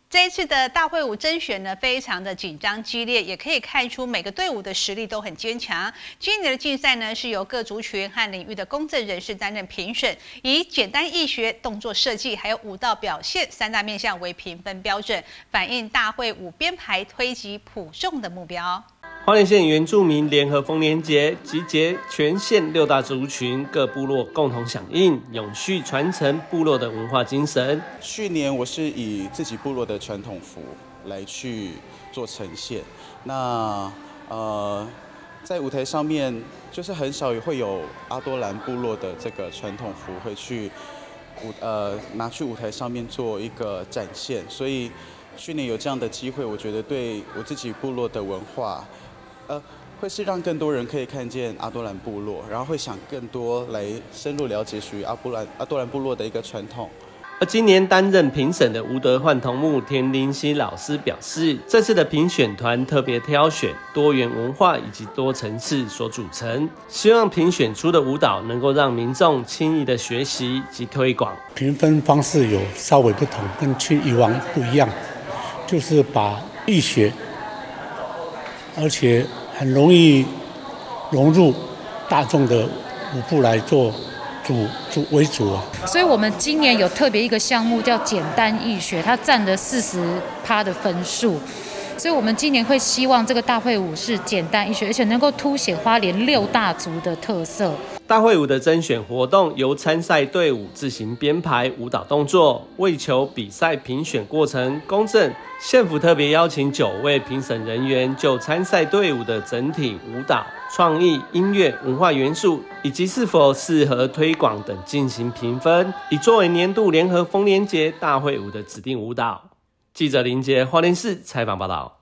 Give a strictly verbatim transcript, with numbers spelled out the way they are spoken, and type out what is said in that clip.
这一次的大会舞甄选呢，非常的紧张激烈，也可以看出每个队伍的实力都很坚强。今年的竞赛呢，是由各族群和领域的公正人士担任评审，以简单易学、动作设计还有舞蹈表现三大面向为评分标准，反映大会舞编排推及普众的目标。 花莲县原住民联合丰年节集结全县六大族群各部落共同响应，永续传承部落的文化精神。 去年我是以自己部落的传统服来去做呈现，那呃在舞台上面就是很少会有阿多兰部落的这个传统服会去舞呃拿去舞台上面做一个展现，所以去年有这样的机会，我觉得对我自己部落的文化。呃，会是让更多人可以看见阿多兰部落，然后会想更多来深入了解属于阿布兰阿多兰部落的一个传统。 而今年担任评审的吴德焕同木田林希老师表示，这次的评选团特别挑选多元文化以及多层次所组成，希望评选出的舞蹈能够让民众轻易的学习及推广。 评分方式有稍微不同，跟去以往不一样，就是把易学，而且很容易融入大众的舞步来做主主为主啊。 所以我们今年有特别一个项目叫简单易学，它占了四十趴的分数。所以我们今年会希望这个大会舞是简单易学，而且能够凸显花莲六大族的特色。 大会舞的甄选活动由参赛队伍自行编排舞蹈动作，为求比赛评选过程公正，县府特别邀请九位评审人员就参赛队伍的整体舞蹈、创意、音乐、文化元素以及是否适合推广等进行评分，以作为年度联合丰年节大会舞的指定舞蹈。记者林杰花莲市采访报道。